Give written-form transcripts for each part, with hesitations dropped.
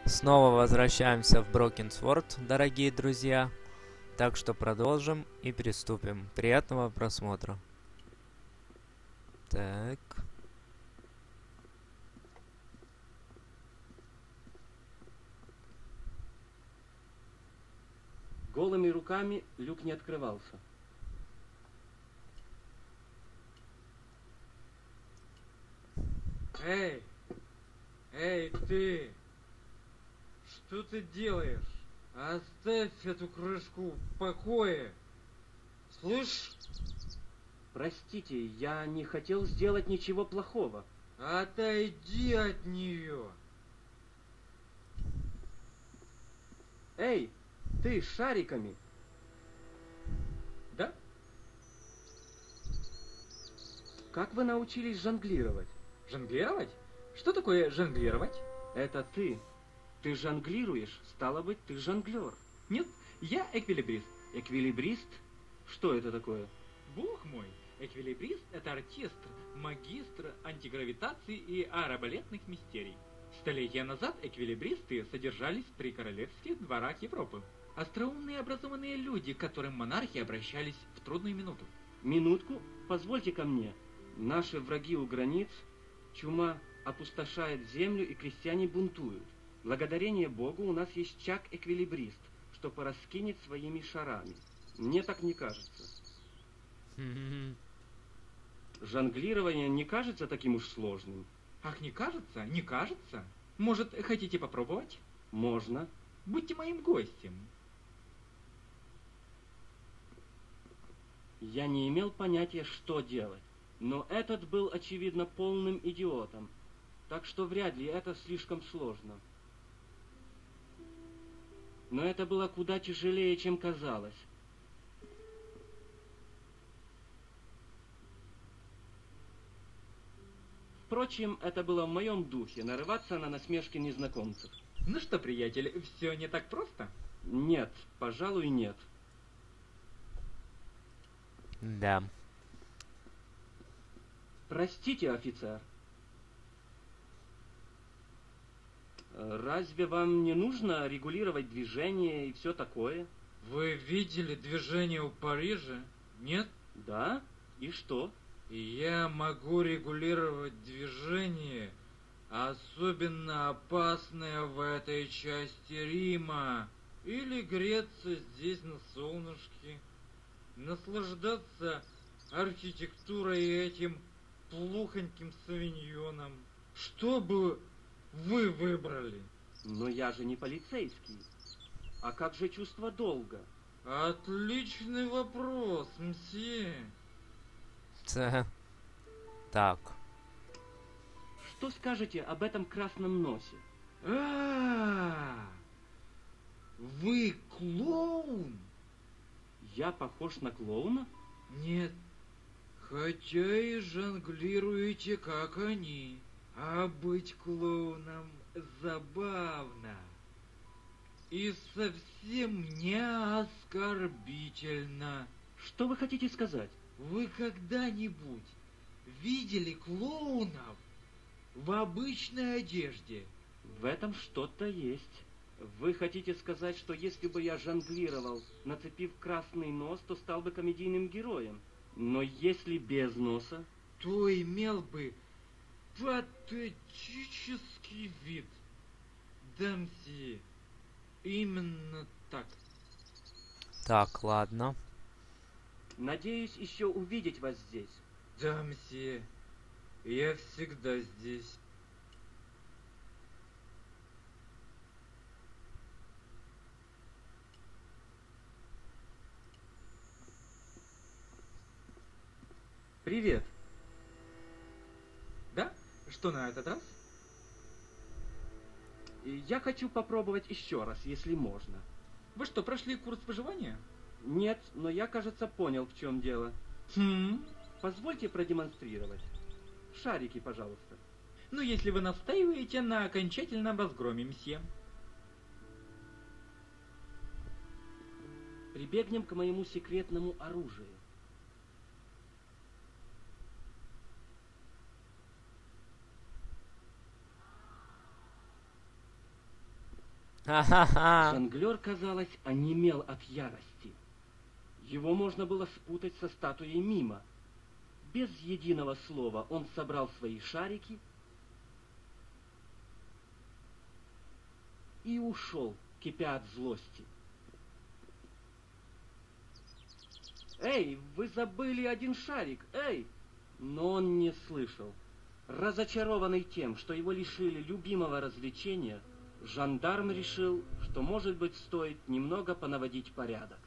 Снова возвращаемся в Broken Sword, дорогие друзья. Так что продолжим и приступим. Приятного просмотра. Так. Голыми руками люк не открывался. Эй! Эй, ты! Что ты делаешь? Оставь эту крышку в покое! Слышь? Простите, я не хотел сделать ничего плохого. Отойди от нее! Эй, ты с шариками! Да? Как вы научились жонглировать? Жонглировать? Что такое жонглировать? Это ты. Ты жонглируешь, стало быть, ты жонглер. Нет, я эквилибрист. Эквилибрист? Что это такое? Бог мой, эквилибрист — это артист, магистр антигравитации и аэробалетных мистерий. Столетия назад эквилибристы содержались при королевских дворах Европы. Остроумные образованные люди, к которым монархи обращались в трудную минуту. Минутку, позвольте ко мне. Наши враги у границ, чума опустошает землю и крестьяне бунтуют. Благодарение Богу у нас есть Чак-эквилибрист, что пораскинет своими шарами. Мне так не кажется. Жонглирование не кажется таким уж сложным? Ах, не кажется? Не кажется? Может, хотите попробовать? Можно. Будьте моим гостем. Я не имел понятия, что делать. Но этот был, очевидно, полным идиотом. Так что вряд ли это слишком сложно. Но это было куда тяжелее, чем казалось. Впрочем, это было в моем духе — нарываться на насмешки незнакомцев. Ну что, приятель, все не так просто? Нет, пожалуй, нет. Да. Простите, офицер. Разве вам не нужно регулировать движение и все такое? Вы видели движение у Парижа? Нет? Да? И что? Я могу регулировать движение, особенно опасное в этой части Рима, или греться здесь на солнышке, наслаждаться архитектурой и этим плохоньким савиньоном. Что бы вы выбрали? Но я же не полицейский. А как же чувство долга? Отличный вопрос, мсье. Так. Что скажете об этом красном носе? Вы клоун? Я похож на клоуна? Нет, хотя и жонглируете, как они. А быть клоуном забавно. И совсем не оскорбительно. Что вы хотите сказать? Вы когда-нибудь видели клоунов в обычной одежде? В этом что-то есть. Вы хотите сказать, что если бы я жонглировал, нацепив красный нос, то стал бы комедийным героем? Но если без носа? То имел бы патетический вид. Да, мсье, именно так. Так, ладно. Надеюсь еще увидеть вас здесь. Да, мсье, я всегда здесь. Привет. Да? Что на этот раз? Я хочу попробовать еще раз, если можно. Вы что, прошли курс выживания? Нет, но я, кажется, понял, в чем дело. Позвольте продемонстрировать. Шарики, пожалуйста. Ну, если вы настаиваете на окончательном разгроме, мсье. Прибегнем к моему секретному оружию. Ха-ха-ха! Жонглер, казалось, онемел от ярости. Его можно было спутать со статуей мима. Без единого слова он собрал свои шарики и ушел, кипя от злости. «Эй, вы забыли один шарик! Эй!» Но он не слышал. Разочарованный тем, что его лишили любимого развлечения, жандарм решил, что, может быть, стоит немного понаводить порядок.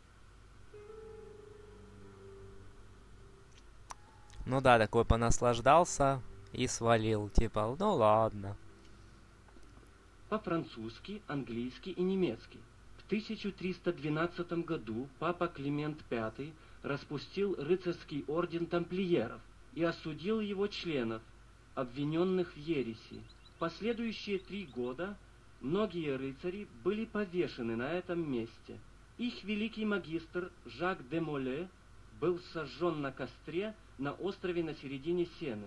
Ну да, такой понаслаждался и свалил. Типа, ну ладно. По-французски, английски и немецки. В 1312 году папа Климент V распустил рыцарский орден тамплиеров и осудил его членов, обвиненных в ереси. В последующие 3 года многие рыцари были повешены на этом месте. Их великий магистр Жак де Моле был сожжен на костре на острове на середине Сены.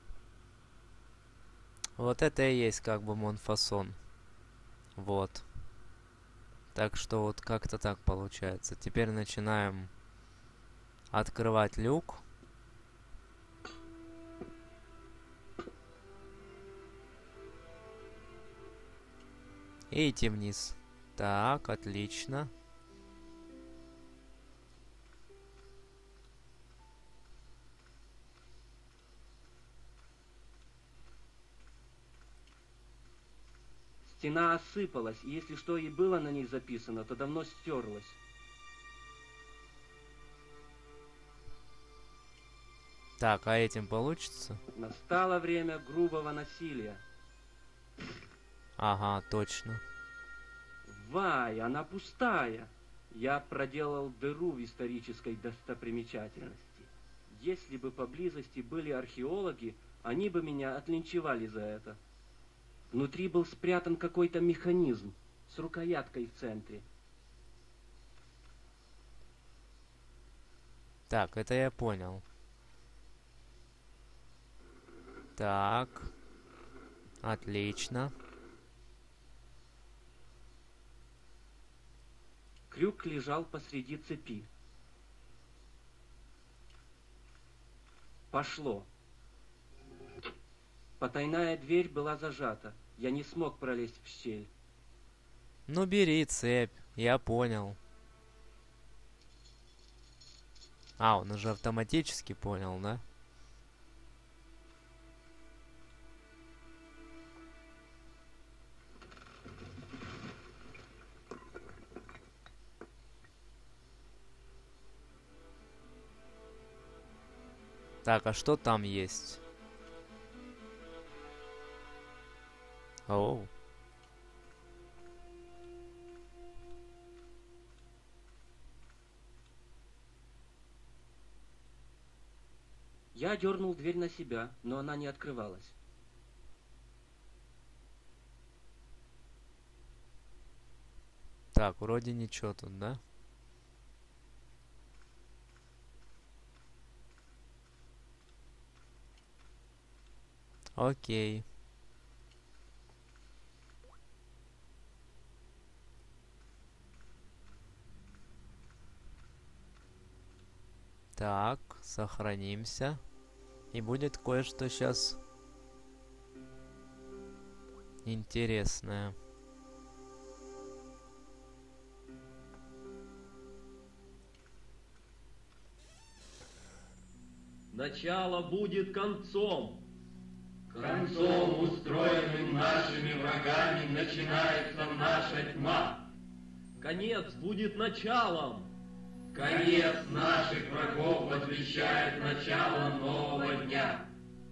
Вот это и есть как бы Монфасон. Вот. Так что вот как-то так получается. Теперь начинаем открывать люк. И идти вниз. Так, отлично. Стена осыпалась, и если что и было на ней записано, то давно стерлось. Так, а этим получится? Настало время грубого насилия. Ага, точно. Вай, она пустая. Я проделал дыру в исторической достопримечательности. Если бы поблизости были археологи, они бы меня отлинчевали за это. Внутри был спрятан какой-то механизм с рукояткой в центре. Так, это я понял. Так. Отлично. Крюк лежал посреди цепи. Пошло. Потайная дверь была зажата. Я не смог пролезть в щель. Ну бери цепь, я понял. А, он уже автоматически понял, да? Так, а что там есть? Оу. Я дернул дверь на себя, но она не открывалась. Так, вроде ничего тут, да? Окей. Так, сохранимся. И будет кое-что сейчас интересное. Начало будет концом. Концом, устроенным нашими врагами, начинается наша тьма. Конец будет началом. Конец наших врагов возвещает начало нового дня.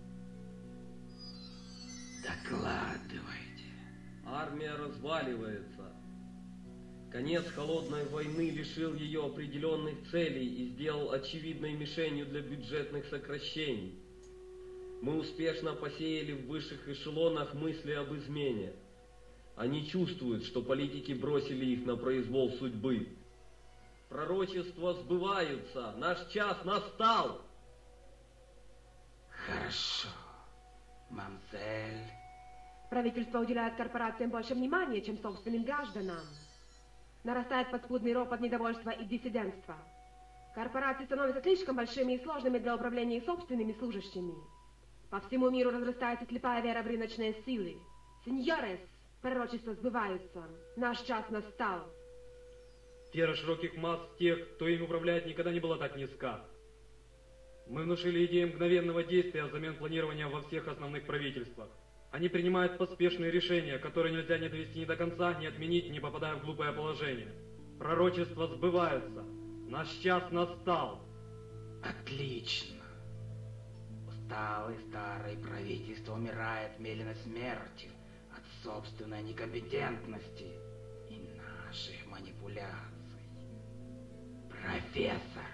Докладывайте. Армия разваливается. Конец холодной войны лишил ее определенных целей и сделал очевидной мишенью для бюджетных сокращений. Мы успешно посеяли в высших эшелонах мысли об измене. Они чувствуют, что политики бросили их на произвол судьбы. Пророчества сбываются. Наш час настал. Хорошо, мамзель. Правительство уделяет корпорациям больше внимания, чем собственным гражданам. Нарастает подспудный ропот недовольства и диссидентства. Корпорации становятся слишком большими и сложными для управления их собственными служащими. По всему миру разрастается слепая вера в рыночные силы. Сеньорес, пророчества сбываются. Наш час настал. Вера широких масс тех, кто им управляет, никогда не была так низка. Мы внушили идеи мгновенного действия взамен планирования во всех основных правительствах. Они принимают поспешные решения, которые нельзя ни довести ни до конца, ни отменить, не попадая в глупое положение. Пророчества сбываются. Наш час настал. Отлично. Усталое старое правительство умирает медленной смертью от собственной некомпетентности и наших манипуляций. Профессор,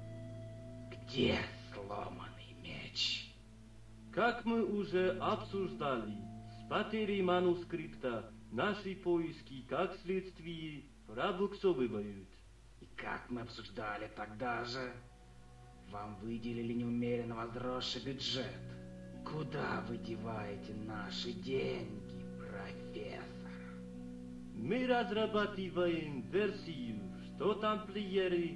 где сломанный меч? Как мы уже обсуждали, с потерей манускрипта наши поиски, как следствие, пробуксовывают. И как мы обсуждали тогда же, вам выделили неумеренно возросший бюджет. Куда вы деваете наши деньги, профессор? Мы разрабатываем версию, что тамплиеры,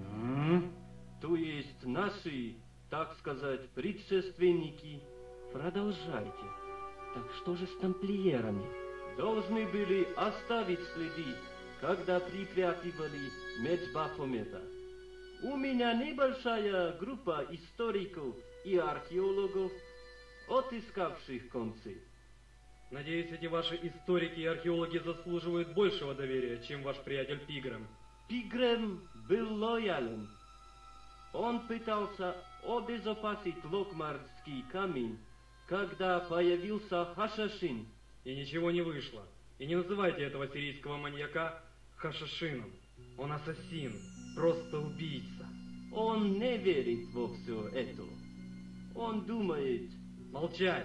то есть наши, так сказать, предшественники, продолжайте. Так что же с тамплиерами? Должны были оставить следы, когда припрятывали меч Бафомета. У меня небольшая группа историков и археологов, отыскавших концы. Надеюсь, эти ваши историки и археологи заслуживают большего доверия, чем ваш приятель Пиграм. Пиграм был лоялен. Он пытался обезопасить Локмардский камень, когда появился Хашашин. И ничего не вышло. И не называйте этого сирийского маньяка Хашашином. Он ассасин, просто убийца. Он не верит во все это. Он думает... Молчать!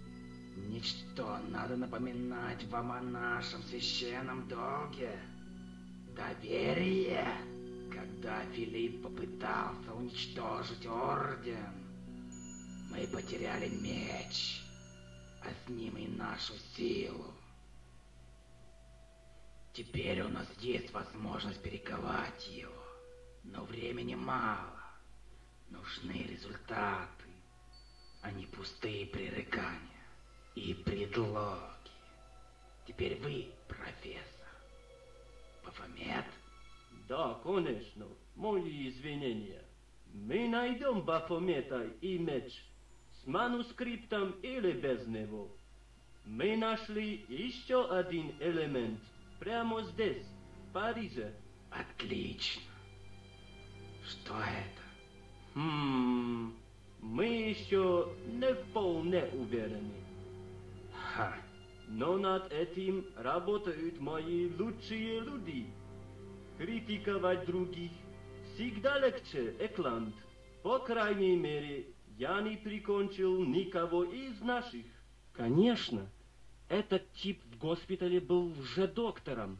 Ничто, надо напоминать вам о нашем священном долге. Доверие. Когда Филипп попытался уничтожить орден, мы потеряли меч, а с ним и нашу силу. Теперь у нас есть возможность перековать его, но времени мало. Нужны результаты, а не пустые пререкания и предлоги. Теперь вы, профессор. Бафомет? Да, конечно. Мои извинения. Мы найдем Бафомета и меч с манускриптом или без него. Мы нашли еще один элемент прямо здесь, в Париже. Отлично. Что это? Мы еще не вполне уверены. Ха. Но над этим работают мои лучшие люди. Критиковать других всегда легче, Экланд. По крайней мере, я не прикончил никого из наших. Конечно. Этот тип в госпитале был лжедоктором.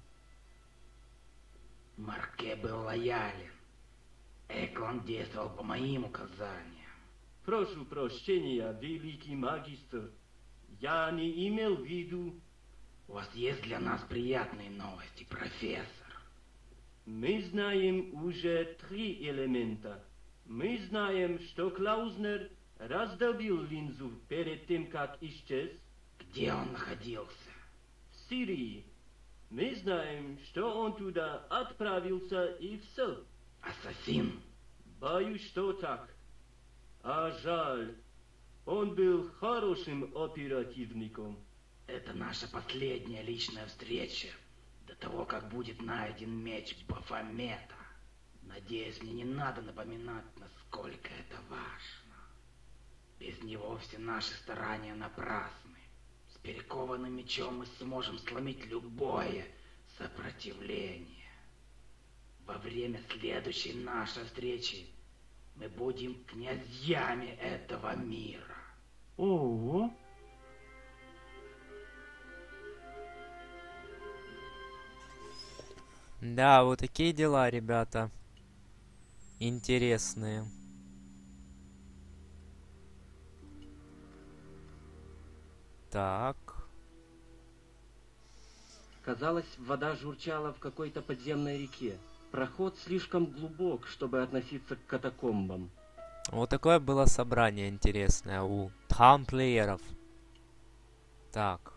Марке был лоялен. Экланд действовал по моим указаниям. Прошу прощения, великий магистр. Я не имел в виду... У вас есть для нас приятные новости, профессор. Мы знаем уже 3 элемента. Мы знаем, что Клаузнер раздобыл линзу перед тем, как исчез. Где он находился? В Сирии. Мы знаем, что он туда отправился и все. Ассасин? Боюсь, что так. А жаль. Он был хорошим оперативником. Это наша последняя личная встреча. До того, как будет найден меч Бафомета. Надеюсь, мне не надо напоминать, насколько это важно. Без него все наши старания напрасны. С перекованным мечом мы сможем сломить любое сопротивление. Во время следующей нашей встречи мы будем князьями этого мира. Ого! Да, вот такие дела, ребята. Интересные. Так. Казалось, вода журчала в какой-то подземной реке. Проход слишком глубок, чтобы относиться к катакомбам. Вот такое было собрание интересное у тамплиеров. Так.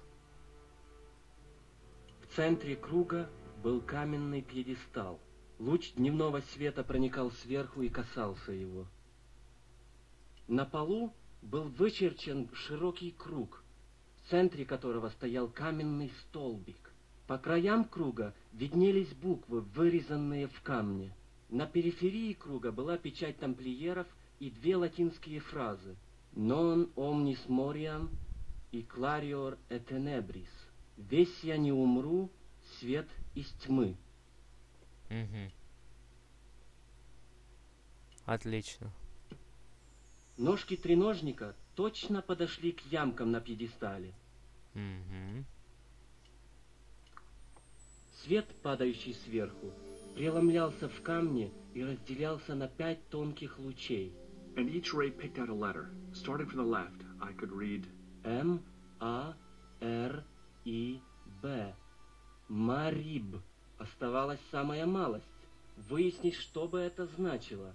В центре круга был каменный пьедестал. Луч дневного света проникал сверху и касался его. На полу был вычерчен широкий круг, в центре которого стоял каменный столбик. По краям круга виднелись буквы, вырезанные в камне. На периферии круга была печать тамплиеров и две латинские фразы «Non omnis moriam» и «Clarior et tenebris». «Весь я не умру, свет из тьмы». Угу. Отлично. Ножки треножника точно подошли к ямкам на пьедестале. Угу. Свет, падающий сверху, преломлялся в камне и разделялся на 5 тонких лучей. And each ray picked out a letter. Starting from the left, I could read М, А, Р, И, Б. Мариб. Оставалась самая малость. Выяснить, что бы это значило.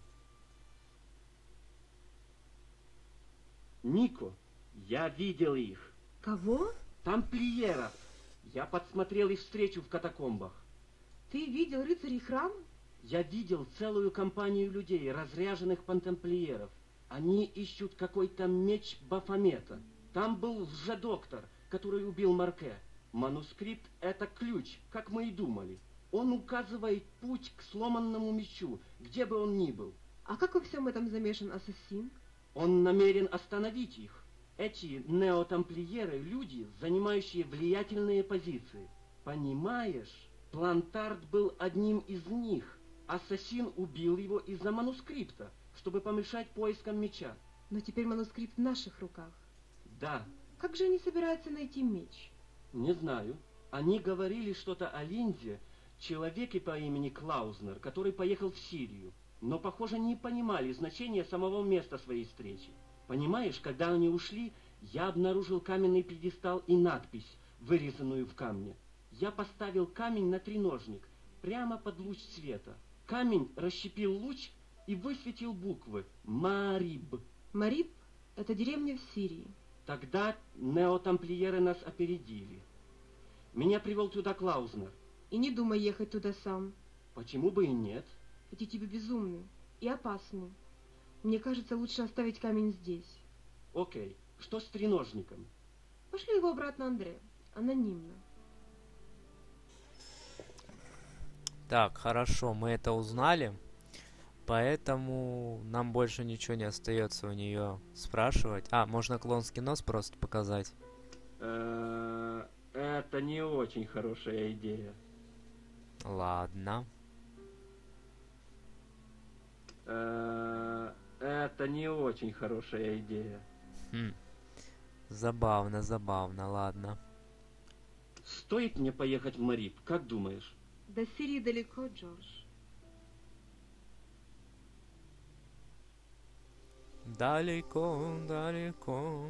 Нико, я видел их. Кого? Тамплиеров. Я подсмотрел их встречу в катакомбах. Ты видел рыцарей храма? Я видел целую компанию людей, разряженных пантамплиеров. Они ищут какой-то меч Бафомета. Там был лжедоктор, который убил Марке. Манускрипт — это ключ, как мы и думали. Он указывает путь к сломанному мечу, где бы он ни был. А как во всем этом замешан ассасин? Он намерен остановить их. Эти неотамплиеры — люди, занимающие влиятельные позиции. Понимаешь, Плантард был одним из них. Ассасин убил его из-за манускрипта, чтобы помешать поискам меча. Но теперь манускрипт в наших руках. Да. Как же они собираются найти меч? Не знаю. Они говорили что-то о Линзе, человеке по имени Клаузнер, который поехал в Сирию. Но, похоже, не понимали значения самого места своей встречи. Понимаешь, когда они ушли, я обнаружил каменный пьедестал и надпись, вырезанную в камне. Я поставил камень на треножник, прямо под луч света. Камень расщепил луч и высветил буквы «Мариб». Мариб — это деревня в Сирии. Тогда неотамплиеры нас опередили. Меня привел туда Клаузнер. И не думай ехать туда сам. Почему бы и нет? Эти тебе безумны и опасны. Мне кажется, лучше оставить камень здесь. Окей. Что с треножником? Пошли его обратно Андре. Анонимно. Так, хорошо, мы это узнали. Поэтому нам больше ничего не остается у нее спрашивать. А, можно клонский нос просто показать. Это не очень хорошая идея. Ладно. Это не очень хорошая идея. Забавно, забавно, ладно. Стоит мне поехать в Мариб, как думаешь? До Сирии далеко, Джордж. Далеко, далеко.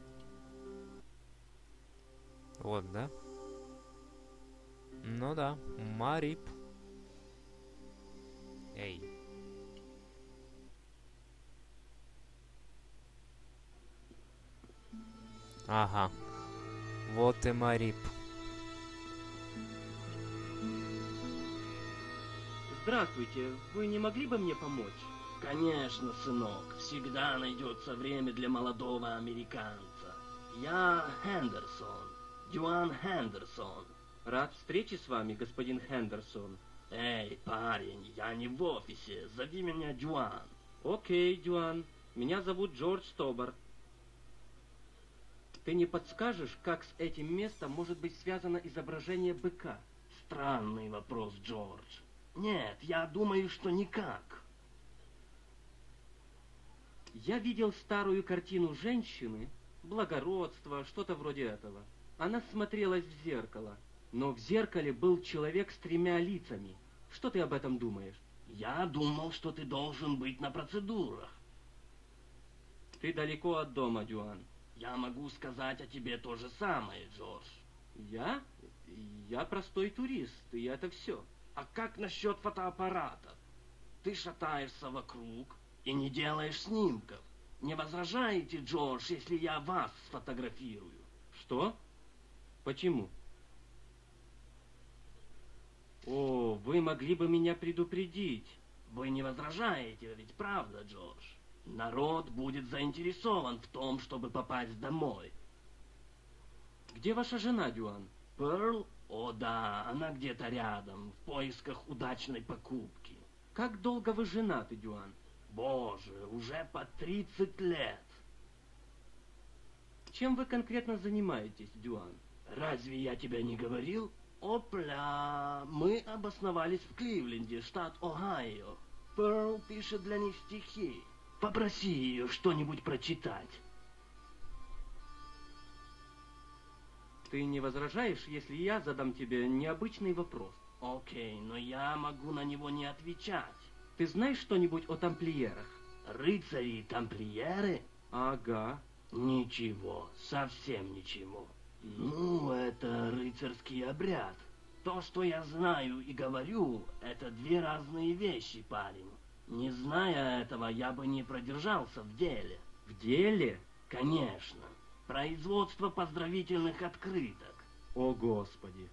Вот, да? Ну да, Мариб. Эй. Ага. Вот и Мариб. Здравствуйте, вы не могли бы мне помочь? Конечно, сынок, всегда найдется время для молодого американца. Я Хендерсон, Дюан Хендерсон. Рад встрече с вами, господин Хендерсон. Эй, парень, я не в офисе, зови меня Дюан. Окей, Дюан, меня зовут Джордж Стобарт. Ты не подскажешь, как с этим местом может быть связано изображение быка? Странный вопрос, Джордж. Нет, я думаю, что никак. Я видел старую картину женщины, благородство, что-то вроде этого. Она смотрелась в зеркало, но в зеркале был человек с 3 лицами. Что ты об этом думаешь? Я думал, что ты должен быть на процедурах. Ты далеко от дома, Дюан. Я могу сказать о тебе то же самое, Джордж. Я? Я простой турист, и это все. А как насчет фотоаппарата? Ты шатаешься вокруг и не делаешь снимков. Не возражаете, Джордж, если я вас сфотографирую? Что? Почему? О, вы могли бы меня предупредить. Вы не возражаете, ведь правда, Джордж? Народ будет заинтересован в том, чтобы попасть домой. Где ваша жена, Дюан? Перл? О да, она где-то рядом, в поисках удачной покупки. Как долго вы женаты, Дюан? Боже, уже по 30 лет. Чем вы конкретно занимаетесь, Дюан? Разве я тебе не говорил? Опля, мы обосновались в Кливленде, штат Огайо. Перл пишет для них стихи. Попроси ее что-нибудь прочитать. Ты не возражаешь, если я задам тебе необычный вопрос? Окей, но я могу на него не отвечать. Ты знаешь что-нибудь о тамплиерах? Рыцари и тамплиеры? Ага. Ничего, совсем ничего. Ну, это рыцарский обряд. То, что я знаю и говорю, это две разные вещи, парень. Не зная этого, я бы не продержался в деле. В деле? Конечно. Производство поздравительных открыток. О, Господи.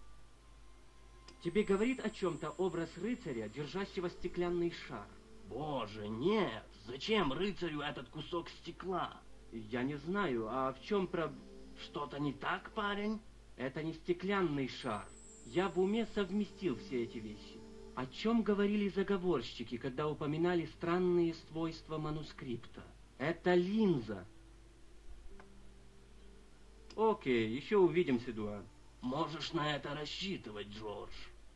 Тебе говорит о чем-то образ рыцаря, держащего стеклянный шар? Боже, нет. Зачем рыцарю этот кусок стекла? Я не знаю, а в чем Что-то не так, парень? Это не стеклянный шар. Я в уме совместил все эти вещи. О чем говорили заговорщики, когда упоминали странные свойства манускрипта? Это линза. Окей, еще увидимся, Дюан. Можешь на это рассчитывать, Джордж.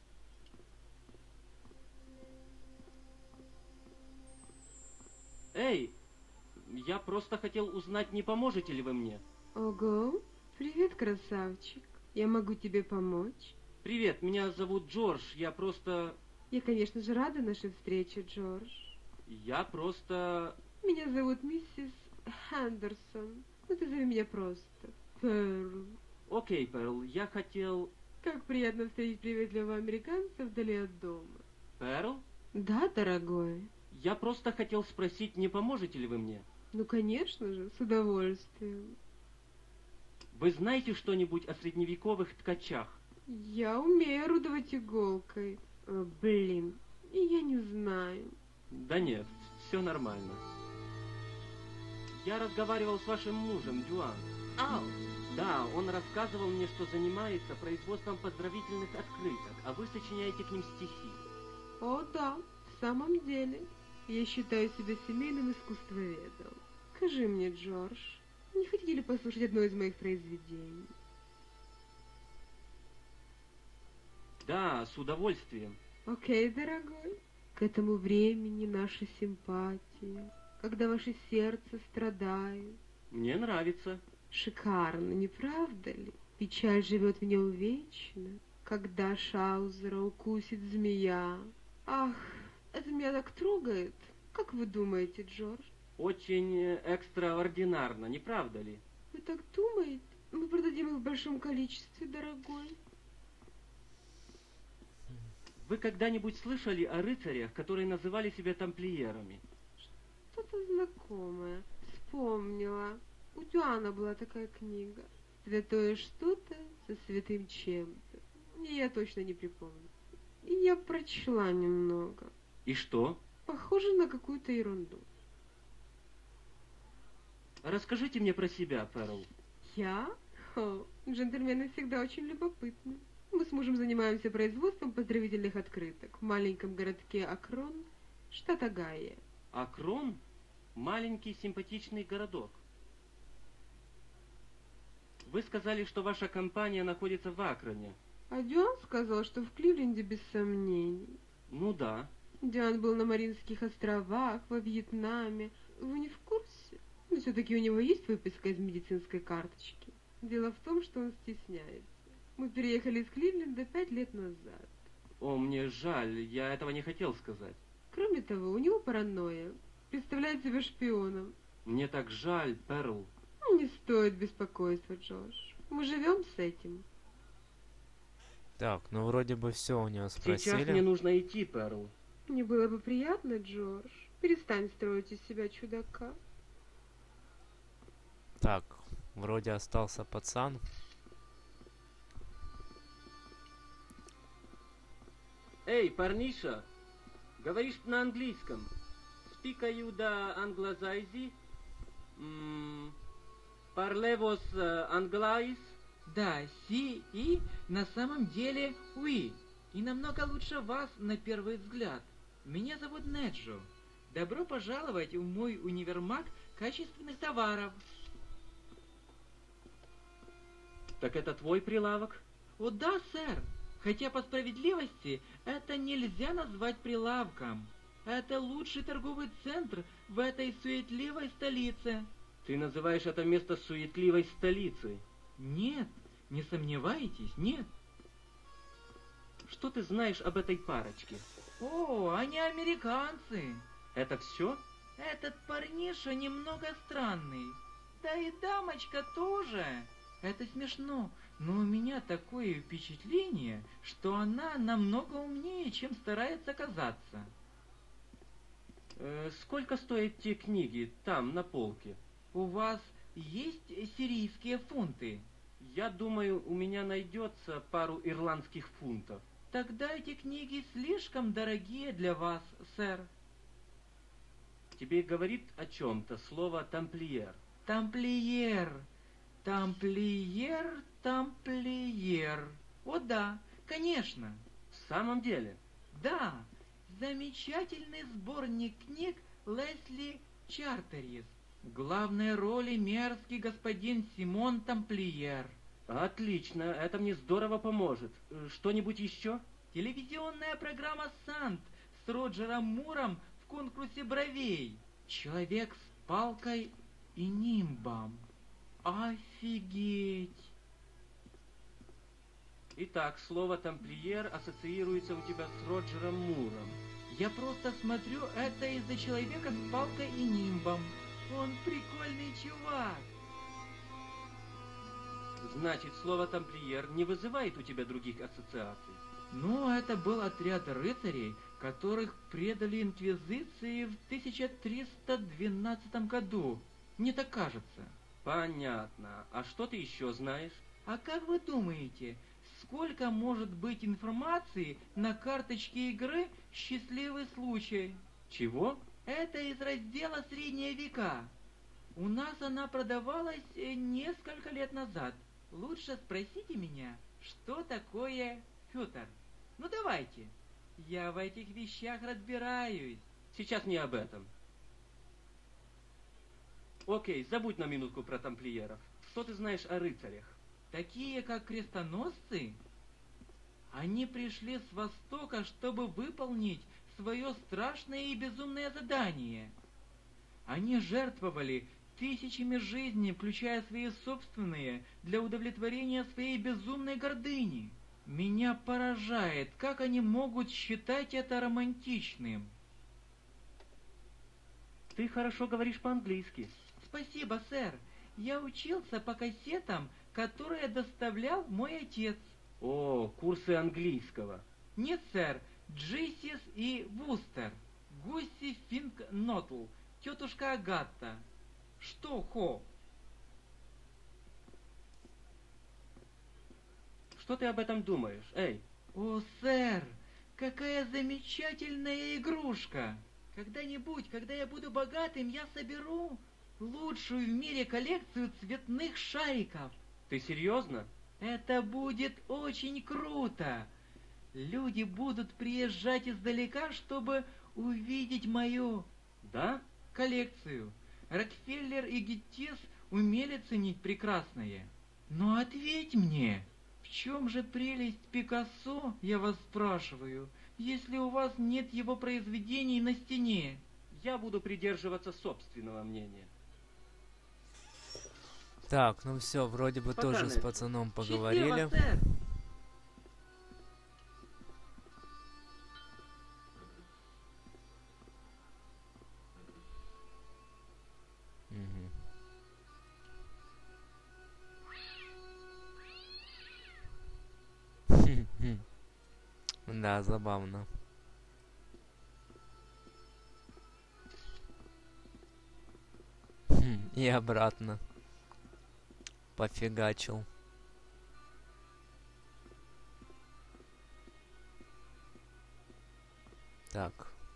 Эй, я просто хотел узнать, не поможете ли вы мне? Ого, привет, красавчик. Я могу тебе помочь? Привет, меня зовут Джордж, я просто... Я, конечно же, рада нашей встрече, Джордж. Я просто... Меня зовут миссис Хендерсон. Ну, ты зови меня просто Перл. Окей, Перл, я хотел... Как приятно встретить приветливого американца вдали от дома. Перл? Да, дорогой. Я просто хотел спросить, не поможете ли вы мне? Ну, конечно же, с удовольствием. Вы знаете что-нибудь о средневековых ткачах? Я умею орудовать иголкой. Блин, я не знаю. Да нет, все нормально. Я разговаривал с вашим мужем, Дюан. Ау! Да, он рассказывал мне, что занимается производством поздравительных открыток, а вы сочиняете к ним стихи. О, да, в самом деле. Я считаю себя семейным искусствоведом. Скажи мне, Джордж, не хотите ли послушать одно из моих произведений? Да, с удовольствием. Окей, дорогой. К этому времени наша симпатия, когда ваше сердце страдает. Мне нравится. Шикарно, не правда ли? Печаль живет в нем вечно, когда Шаузера укусит змея. Ах, это меня так трогает. Как вы думаете, Джордж? Очень экстраординарно, не правда ли? Вы так думаете? Мы продадим их в большом количестве, дорогой. Вы когда-нибудь слышали о рыцарях, которые называли себя тамплиерами? Что-то знакомое. Вспомнила. У Дюана была такая книга. Святое что-то со святым чем-то. Я точно не припомню. И я прочла немного. И что? Похоже на какую-то ерунду. Расскажите мне про себя, Перл. Я? О, джентльмены всегда очень любопытны. Мы с мужем занимаемся производством поздравительных открыток в маленьком городке Акрон, штат Огайо. Акрон? Маленький симпатичный городок. Вы сказали, что ваша компания находится в Акроне. А Дюан сказал, что в Кливленде без сомнений. Ну да. Дюан был на Маринских островах, во Вьетнаме. Вы не в курсе? Но все-таки у него есть выписка из медицинской карточки. Дело в том, что он стесняется. Мы переехали из Кливленда 5 лет назад. О, мне жаль, я этого не хотел сказать. Кроме того, у него паранойя. Представляет себя шпионом. Мне так жаль, Перл. Не стоит беспокойства, Джордж. Мы живем с этим. Так, ну вроде бы все у него Сейчас спросили. мне нужно идти, Перл. Мне было бы приятно, Джордж. Перестань строить из себя чудака. Так, вроде остался пацан. Эй, парниша, говоришь на английском. Speak you the anglazaizi? Parlez-vous anglais? Да, си и на самом деле уи. И намного лучше вас на первый взгляд. Меня зовут Неджо. Добро пожаловать в мой универмаг качественных товаров. Так это твой прилавок? О да, сэр. Хотя по справедливости это нельзя назвать прилавком. Это лучший торговый центр в этой суетливой столице. Ты называешь это место суетливой столицей? Нет, не сомневайтесь, нет. Что ты знаешь об этой парочке? О, они американцы. Это все? Этот парниша немного странный. Да и дамочка тоже. Это смешно, но у меня такое впечатление, что она намного умнее, чем старается казаться. Сколько стоят те книги там, на полке? У вас есть сирийские фунты? Я думаю, у меня найдется пару ирландских фунтов. Тогда эти книги слишком дорогие для вас, сэр. Тебе говорит о чем-то слово «тамплиер». Тамплиер. Тамплиер, тамплиер. О да, конечно. В самом деле? Да, замечательный сборник книг Лесли Чартерис. В главной роли мерзкий господин Симон Тамплиер. Отлично, это мне здорово поможет. Что-нибудь еще? Телевизионная программа «Сант» с Роджером Муром в конкурсе бровей. Человек с палкой и нимбом. Офигеть! Итак, слово «тамплиер» ассоциируется у тебя с Роджером Муром. Я просто смотрю это из-за человека с палкой и нимбом. Он прикольный чувак. Значит, слово «тамплиер» не вызывает у тебя других ассоциаций? Ну, это был отряд рыцарей, которых предали инквизиции в 1312 году. Мне так кажется. Понятно. А что ты еще знаешь? А как вы думаете, сколько может быть информации на карточке игры «Счастливый случай»? Чего? Это из раздела «Средние века». У нас она продавалась несколько лет назад. Лучше спросите меня, что такое фютер. Ну давайте, я в этих вещах разбираюсь. Сейчас не об этом. Окей, забудь на минутку про тамплиеров. Что ты знаешь о рыцарях? Такие, как крестоносцы? Они пришли с Востока, чтобы выполнить свое страшное и безумное задание. Они жертвовали тысячами жизней, включая свои собственные, для удовлетворения своей безумной гордыни. Меня поражает, как они могут считать это романтичным. Ты хорошо говоришь по-английски. Спасибо, сэр. Я учился по кассетам, которые доставлял мой отец. О, курсы английского. Нет, сэр, Джейсис и Вустер. Гусси Финк Нотл. Тетушка Агатта. Что, Хо? Что ты об этом думаешь, эй? О, сэр, какая замечательная игрушка! Когда-нибудь, когда я буду богатым, я соберу лучшую в мире коллекцию цветных шариков. Ты серьезно? Это будет очень круто. Люди будут приезжать издалека, чтобы увидеть мою... Да? Коллекцию. Рокфеллер и Геттис умели ценить прекрасное. Но ответь мне, в чем же прелесть Пикассо, я вас спрашиваю, если у вас нет его произведений на стене? Я буду придерживаться собственного мнения. Так, ну все, вроде бы Пока, тоже с Нэнси. пацаном поговорили. Счастливо, сэр. Мгм. Да, забавно. И обратно. Пофигачил. Так.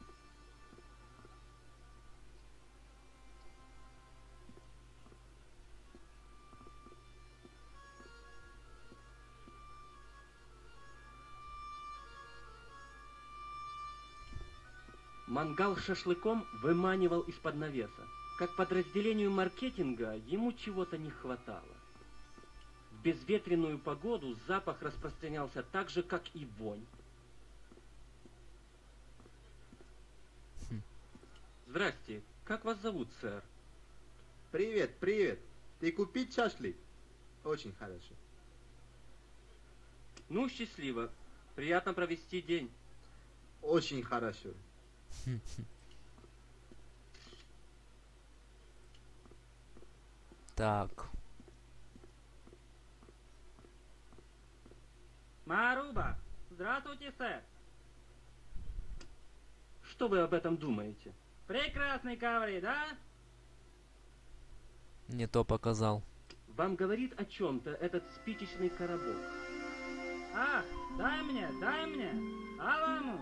Мангал с шашлыком выманивал из-под навеса. Как подразделению маркетинга ему чего-то не хватало. В безветренную погоду запах распространялся так же, как и вонь. Здрасте, как вас зовут, сэр? Привет, привет. Ты купить шашлык? Очень хорошо. Ну, счастливо. Приятно провести день. Очень хорошо. Так. Маруба, здравствуйте, сэр. Что вы об этом думаете? Прекрасный ковры, да? Не то показал. Вам говорит о чем-то этот спичечный коробок? Ах, дай мне, Аламут.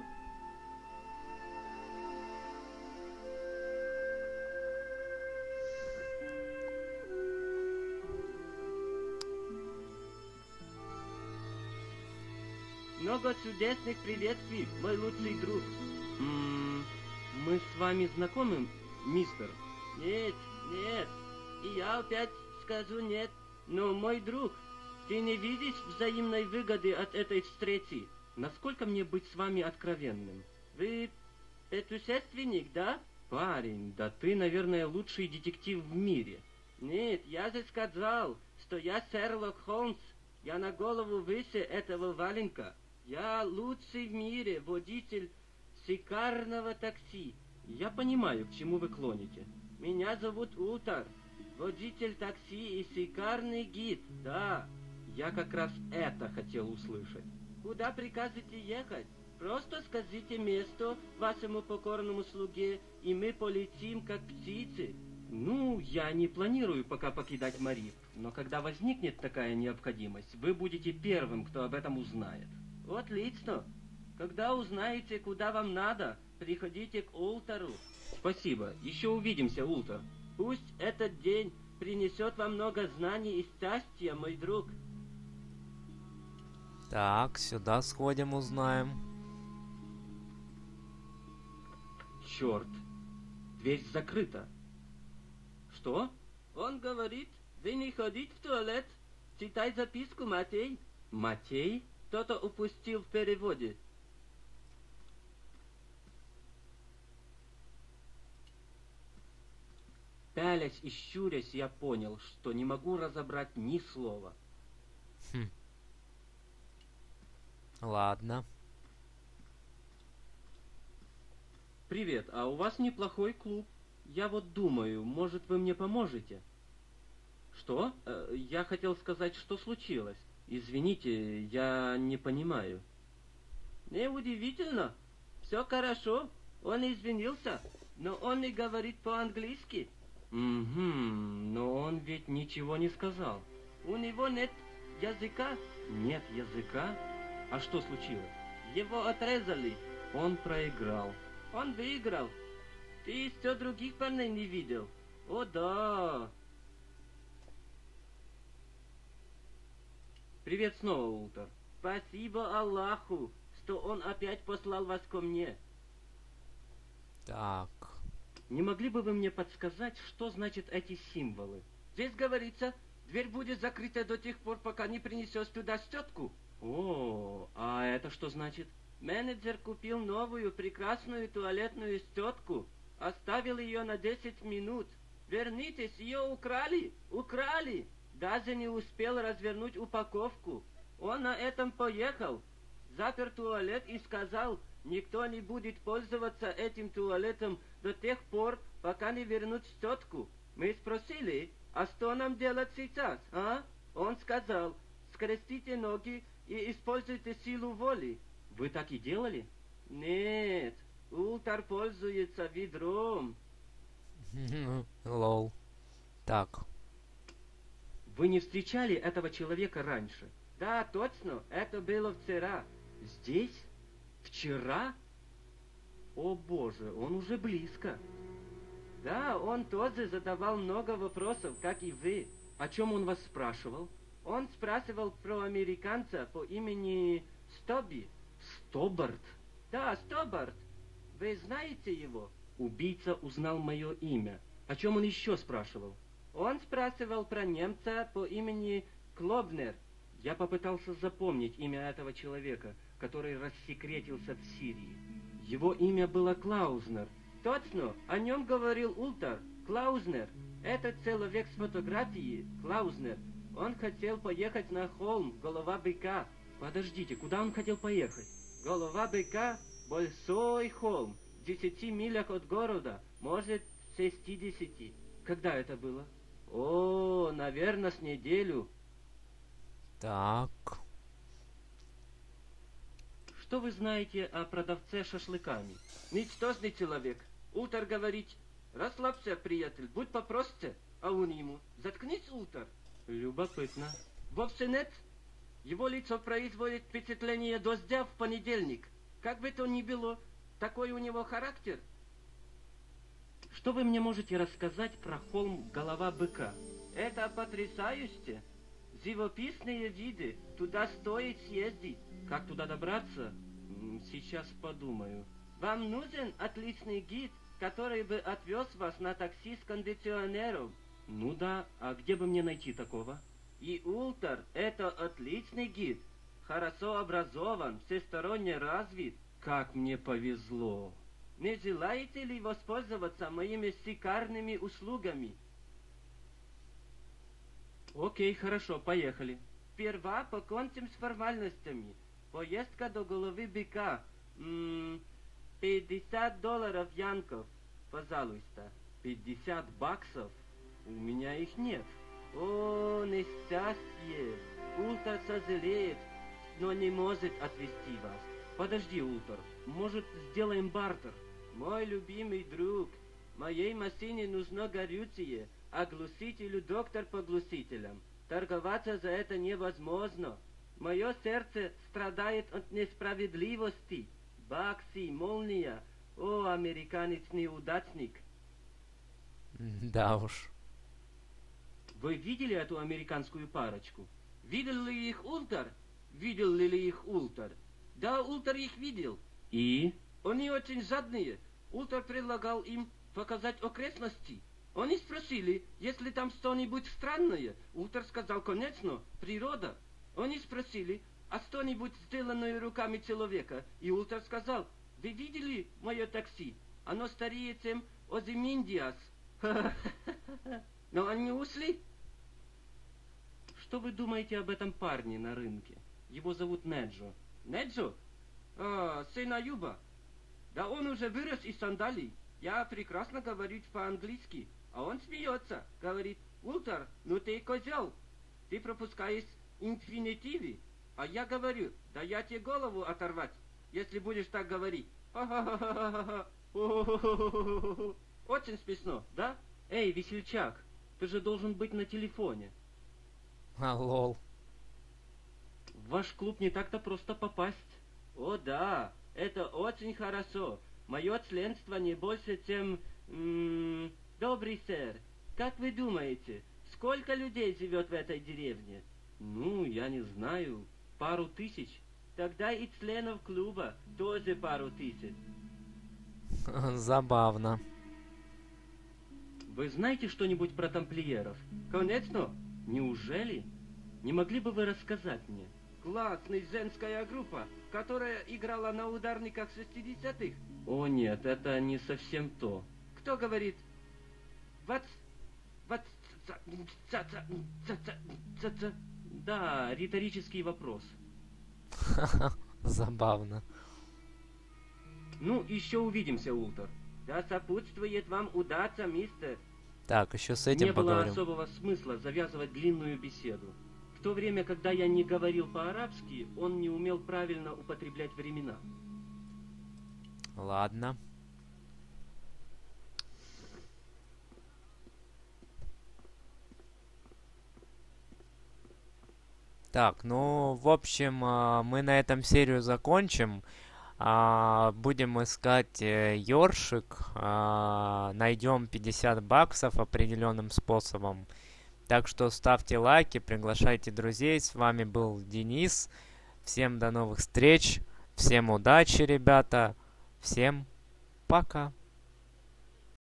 Много чудесных приветствий, мой лучший друг. Мы с вами знакомы, мистер? Нет, нет. И я опять скажу нет. Но, мой друг, ты не видишь взаимной выгоды от этой встречи? Насколько мне быть с вами откровенным? Вы путешественник, да? Парень, да ты, наверное, лучший детектив в мире. Нет, я же сказал, что я Шерлок Холмс. Я на голову выше этого валенка. Я лучший в мире водитель шикарного такси. Я понимаю, к чему вы клоните. Меня зовут Утар, водитель такси и шикарный гид. Да, я как раз это хотел услышать. Куда прикажете ехать? Просто скажите место вашему покорному слуге, и мы полетим, как птицы. Ну, я не планирую пока покидать Мариб, но когда возникнет такая необходимость, вы будете первым, кто об этом узнает. Отлично. Когда узнаете, куда вам надо, приходите к Ултару. Спасибо. Еще увидимся, Ултар. Пусть этот день принесет вам много знаний и счастья, мой друг. Так, сюда сходим, узнаем. Черт. Дверь закрыта. Что? Он говорит, вы не ходите в туалет. Читай записку, Матей. Матей? Кто-то упустил в переводе. Пялясь и щурясь, я понял, что не могу разобрать ни слова. Ладно. Привет, а у вас неплохой клуб. Я вот думаю, может, вы мне поможете? Что? Я хотел сказать, что случилось. Извините, я не понимаю. Неудивительно. Все хорошо. Он извинился, но он не говорит по-английски. Но он ведь ничего не сказал. У него нет языка. Нет языка? А что случилось? Его отрезали. Он проиграл. Он выиграл. Ты еще других парней не видел? О, да. Привет снова, Ултар. Спасибо Аллаху, что он опять послал вас ко мне. Так. Не могли бы вы мне подсказать, что значат эти символы? Здесь говорится, дверь будет закрыта до тех пор, пока не принесешь туда щетку. О, а это что значит? Менеджер купил новую прекрасную туалетную щетку. Оставил ее на 10 минут. Вернитесь, ее украли. Украли. Даже не успел развернуть упаковку. Он на этом поехал. Запер туалет и сказал, никто не будет пользоваться этим туалетом до тех пор, пока не вернут щетку. Мы спросили, а что нам делать сейчас, а? Он сказал, скрестите ноги и используйте силу воли. Вы так и делали? Нет, Ултер пользуется ведром. Лол. Так. Вы не встречали этого человека раньше? Да, точно, это было вчера. Здесь? Вчера? О боже, он уже близко. Да, он тоже задавал много вопросов, как и вы. О чем он вас спрашивал? Он спрашивал про американца по имени Стоби. Стобарт? Да, Стобарт. Вы знаете его? Убийца узнал мое имя. О чем он еще спрашивал? Он спрашивал про немца по имени Клобнер. Я попытался запомнить имя этого человека, который рассекретился в Сирии. Его имя было Клаузнер. Точно, о нем говорил Ултер. Клаузнер. Этот человек с фотографии, Клаузнер. Он хотел поехать на холм Голова быка. Подождите, куда он хотел поехать? Голова быка — большой холм, в 10 милях от города, может, 60. Когда это было? О, наверное, с неделю. Так. Что вы знаете о продавце шашлыками? Ничтожный человек. Ултер говорит: расслабься, приятель, будь попроще. А он ему: заткнись, Ултер. Любопытно. Вовсе нет. Его лицо производит впечатление дождя в понедельник. Как бы то ни было, такой у него характер. Что вы мне можете рассказать про холм Голова быка? Это потрясающе. Живописные виды. Туда стоит съездить. Как туда добраться? Сейчас подумаю. Вам нужен отличный гид, который бы отвез вас на такси с кондиционером? Ну да, а где бы мне найти такого? И Ултер — это отличный гид. Хорошо образован, всесторонне развит. Как мне повезло. Не желаете ли воспользоваться моими шикарными услугами? Окей, хорошо, поехали. Сперва покончим с формальностями. Поездка до Головы быка. $50, Янков. Пожалуйста. 50 баксов? У меня их нет. О, несчастье. Ултер сожалеет, но не может отвезти вас. Подожди, Ултер, может, сделаем бартер? Мой любимый друг, моей машине нужно горючее, а глушителю доктор по глушителям. Торговаться за это невозможно. Мое сердце страдает от несправедливости. Бакси, молния. О, американец-неудачник. Да уж. Вы видели эту американскую парочку? Видел ли их Ултер? Видел ли их Ултер? Да, Ултер их видел. И? Они очень жадные. Ултер предлагал им показать окрестности. Они спросили, есть ли там что-нибудь странное. Ултер сказал: конечно, природа. Они спросили, а что-нибудь сделанное руками человека? И Ултер сказал: вы видели мое такси? Оно старее, чем Озиминдиас. Но они ушли. Что вы думаете об этом парне на рынке? Его зовут Неджо. Неджо? А, сын Аюба. Да он уже вырос из сандалий. Я прекрасно говорю по-английски. А он смеется. Говорит: Ултер, ну ты козел. Ты пропускаешь инфинитивы. А я говорю: да я тебе голову оторвать, если будешь так говорить. Очень смешно, да? Эй, весельчак, ты же должен быть на телефоне. А, лол. В ваш клуб не так-то просто попасть. О да, это очень хорошо. Мое членство не больше, чем... Добрый сэр, как вы думаете, сколько людей живет в этой деревне? Ну, я не знаю, пару тысяч. Тогда и членов клуба тоже пару тысяч. Забавно. Вы знаете что-нибудь про тамплиеров? Конечно. Неужели? Не могли бы вы рассказать мне? Классная женская группа, которая играла на ударниках 60-х. О нет, это не совсем то. Кто говорит? Да, риторический вопрос. Забавно. Ну, еще увидимся, Ултер. Да сопутствует вам удача, мистер. Так, еще с этим Не поговорим. было особого смысла завязывать длинную беседу. то время, когда я не говорил по-арабски, он не умел правильно употреблять времена. Ладно. Так, ну, в общем, мы на этом серию закончим. Будем искать ёршик. Найдем 50 баксов определенным способом. Так что ставьте лайки, приглашайте друзей. С вами был Денис. Всем до новых встреч. Всем удачи, ребята. Всем пока.